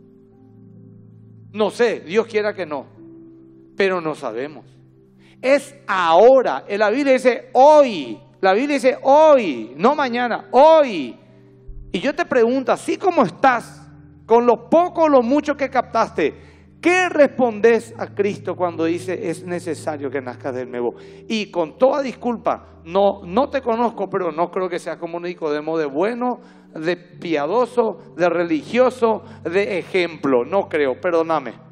No sé, Dios quiera que no. Pero no sabemos. Es ahora. La Biblia dice hoy. La Biblia dice hoy, no mañana, hoy. Y yo te pregunto, así como estás, con lo poco o lo mucho que captaste, ¿qué respondes a Cristo cuando dice es necesario que nazcas de nuevo? Y con toda disculpa, no, no te conozco, pero no creo que seas como un Nicodemo de bueno, de piadoso, de religioso, de ejemplo. No creo, perdóname.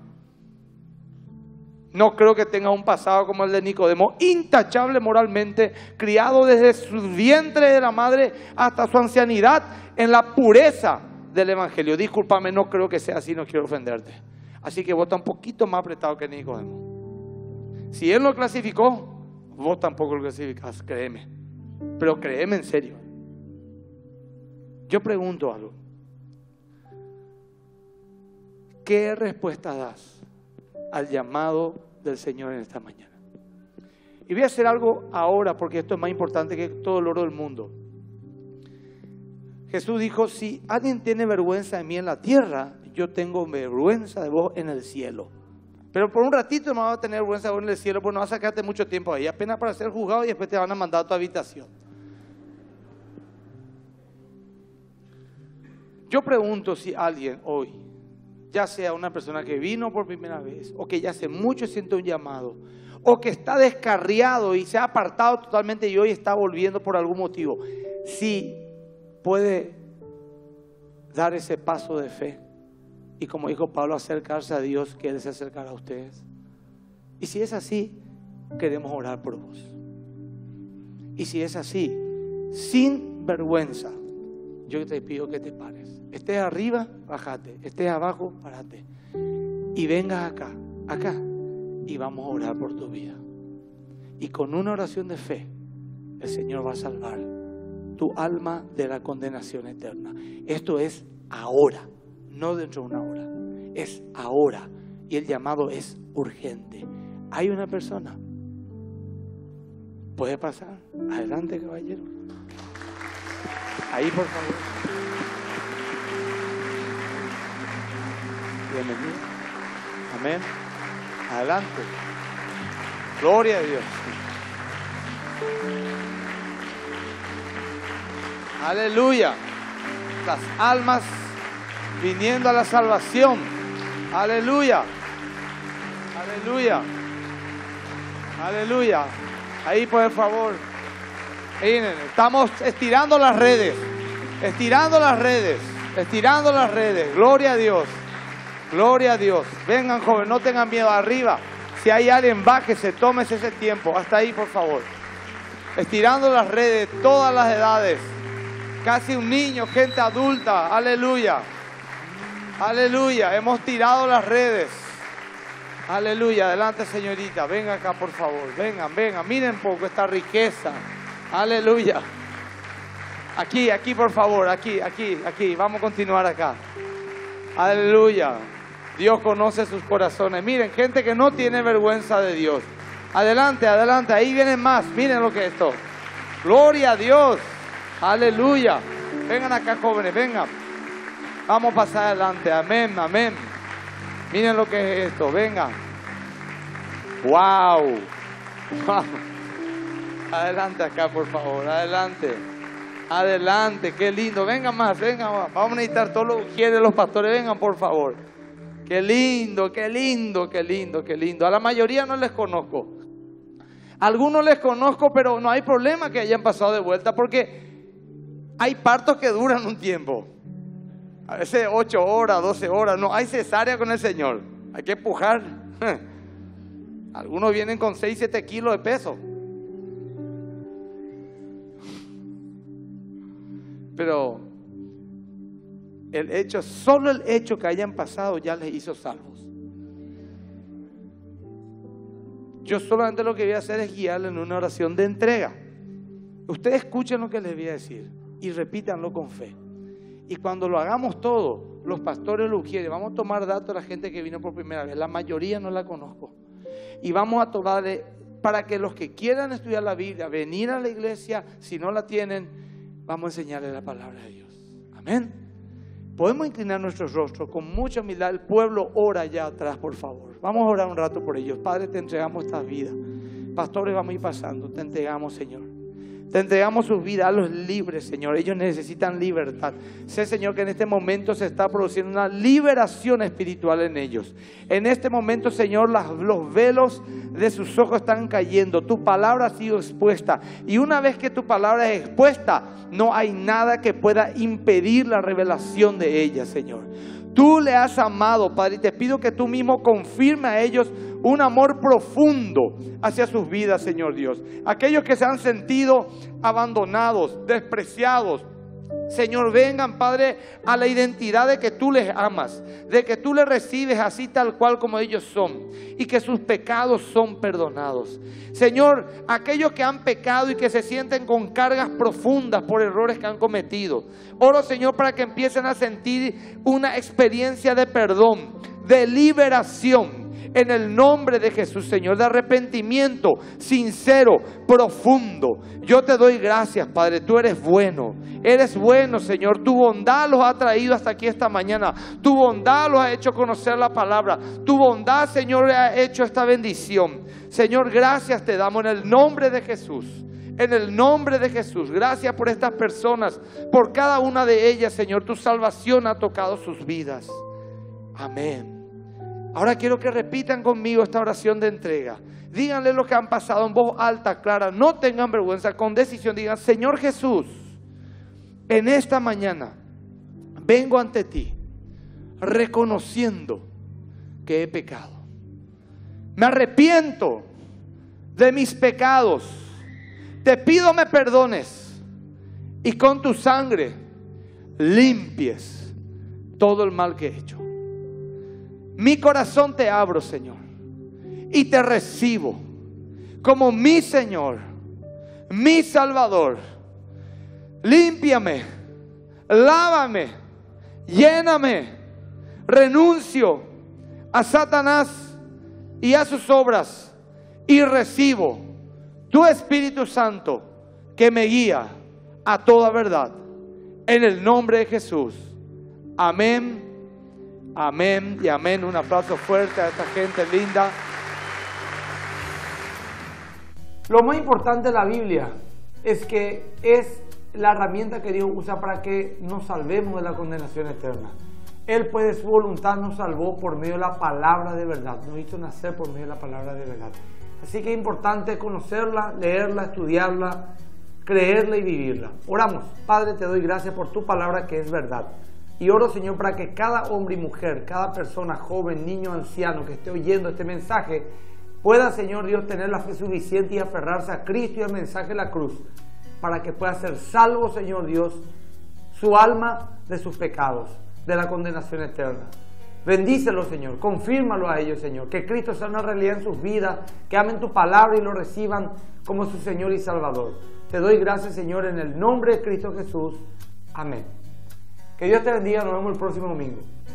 No creo que tenga un pasado como el de Nicodemo, intachable moralmente, criado desde su vientre de la madre hasta su ancianidad en la pureza del Evangelio. Discúlpame, no creo que sea así, no quiero ofenderte. Así que vos estás un poquito más apretado que Nicodemo. Si él lo clasificó, vos tampoco lo clasificás, créeme. Pero créeme en serio. Yo pregunto algo. ¿Qué respuesta das al llamado del Señor en esta mañana? Y voy a hacer algo ahora porque esto es más importante que todo el oro del mundo. Jesús dijo, si alguien tiene vergüenza de mí en la tierra, yo tengo vergüenza de vos en el cielo. Pero por un ratito no vas a tener buen sabor en el cielo, porque no vas a sacarte mucho tiempo ahí, apenas para ser juzgado y después te van a mandar a tu habitación. Yo pregunto si alguien hoy, ya sea una persona que vino por primera vez, o que ya hace mucho siente un llamado, o que está descarriado y se ha apartado totalmente y hoy está volviendo por algún motivo, si puede dar ese paso de fe y, como dijo Pablo, acercarse a Dios, que Él se acercará a ustedes. Y si es así, queremos orar por vos. Y si es así, sin vergüenza, yo te pido que te pares. Estés arriba, bájate. Estés abajo, párate. Y vengas acá, acá, y vamos a orar por tu vida. Y con una oración de fe, el Señor va a salvar tu alma de la condenación eterna. Esto es ahora, no dentro de una hora. Es ahora. Y el llamado es urgente. Hay una persona. ¿Puede pasar? Adelante, caballero. Ahí, por favor. Bienvenido. Amén. Adelante. Gloria a Dios. Aleluya. Las almas viniendo a la salvación. Aleluya. Aleluya. Aleluya. Ahí, por favor. Miren, estamos estirando las redes. Estirando las redes. Estirando las redes. Gloria a Dios. Gloria a Dios. Vengan, jóvenes, no tengan miedo. Arriba. Si hay alguien, bájese, tómese ese tiempo. Hasta ahí, por favor. Estirando las redes, todas las edades. Casi un niño, gente adulta. Aleluya. Aleluya. Hemos tirado las redes. Aleluya. Adelante, señorita. Venga acá, por favor. Vengan, vengan. Miren un poco esta riqueza. Aleluya. Aquí, aquí, por favor. Aquí, aquí, aquí. Vamos a continuar acá. Aleluya. Dios conoce sus corazones. Miren, gente que no tiene vergüenza de Dios. Adelante, adelante. Ahí vienen más. Miren lo que es esto. Gloria a Dios. Aleluya. Vengan acá, jóvenes, vengan. Vamos a pasar adelante. Amén, amén. Miren lo que es esto. Vengan. Wow. Wow. Adelante acá, por favor. Adelante. Adelante. Qué lindo. Vengan más, vengan más. Vamos a necesitar todos los quieren los pastores. Vengan, por favor. Qué lindo, qué lindo, qué lindo, qué lindo. A la mayoría no les conozco. A algunos les conozco, pero no hay problema que hayan pasado de vuelta, porque hay partos que duran un tiempo. A veces ocho horas, doce horas. No, hay cesárea con el Señor. Hay que empujar. Algunos vienen con seis, siete kilos de peso. Pero el hecho, solo el hecho que hayan pasado ya les hizo salvos. Yo solamente lo que voy a hacer es guiarles en una oración de entrega. Ustedes escuchen lo que les voy a decir y repítanlo con fe. Y cuando lo hagamos todo, los pastores lo quieren. Vamos a tomar datos de la gente que vino por primera vez. La mayoría no la conozco. Y vamos a tomarle, para que los que quieran estudiar la Biblia, venir a la iglesia, si no la tienen, vamos a enseñarles la palabra de Dios. Amén. Podemos inclinar nuestros rostros con mucha humildad. El pueblo ora allá atrás, por favor. Vamos a orar un rato por ellos. Padre, te entregamos estas vidas. Pastores, vamos a ir pasando. Te entregamos, Señor. Te entregamos sus vidas a los libres, Señor. Ellos necesitan libertad. Sé, Señor, que en este momento se está produciendo una liberación espiritual en ellos. En este momento, Señor, las, los velos de sus ojos están cayendo. Tu palabra ha sido expuesta. Y una vez que tu palabra es expuesta, no hay nada que pueda impedir la revelación de ella, Señor. Tú le has amado, Padre, y te pido que tú mismo confirme a ellos un amor profundo hacia sus vidas, Señor Dios. Aquellos que se han sentido abandonados, despreciados, Señor, vengan, Padre, a la identidad de que tú les amas, de que tú les recibes así tal cual como ellos son y que sus pecados son perdonados. Señor, aquellos que han pecado y que se sienten con cargas profundas por errores que han cometido, oro, Señor, para que empiecen a sentir una experiencia de perdón, de liberación. en el nombre de Jesús, Señor, de arrepentimiento sincero, profundo. Yo te doy gracias, Padre, tú eres bueno, eres bueno, Señor. Tu bondad los ha traído hasta aquí esta mañana, tu bondad los ha hecho conocer la palabra, tu bondad, Señor, ha hecho esta bendición. Señor, gracias te damos en el nombre de Jesús. En el nombre de Jesús, gracias por estas personas, por cada una de ellas, Señor. Tu salvación ha tocado sus vidas. Amén. Ahora quiero que repitan conmigo esta oración de entrega. Díganle lo que han pasado en voz alta, clara. No tengan vergüenza, con decisión. Digan: Señor Jesús, en esta mañana vengo ante ti reconociendo que he pecado. Me arrepiento de mis pecados. Te pido me perdones y con tu sangre limpies todo el mal que he hecho. Mi corazón te abro, Señor, y te recibo como mi Señor, mi Salvador. Límpiame, lávame, lléname. Renuncio a Satanás y a sus obras y recibo tu Espíritu Santo que me guía a toda verdad. En el nombre de Jesús. Amén, amén y amén. Un aplauso fuerte a esta gente linda. Lo más importante de la Biblia es que es la herramienta que Dios usa para que nos salvemos de la condenación eterna. Él, pues, de su voluntad nos salvó por medio de la palabra de verdad. Nos hizo nacer por medio de la palabra de verdad. Así que es importante conocerla, leerla, estudiarla, creerla y vivirla. Oramos. Padre, te doy gracias por tu palabra que es verdad. Y oro, Señor, para que cada hombre y mujer, cada persona, joven, niño, anciano que esté oyendo este mensaje, pueda, Señor Dios, tener la fe suficiente y aferrarse a Cristo y al mensaje de la cruz, para que pueda ser salvo, Señor Dios, su alma de sus pecados, de la condenación eterna. Bendícelo, Señor, confírmalo a ellos, Señor, que Cristo sea una realidad en sus vidas, que amen tu palabra y lo reciban como su Señor y Salvador. Te doy gracias, Señor, en el nombre de Cristo Jesús. Amén. Que Dios te bendiga, nos vemos el próximo domingo.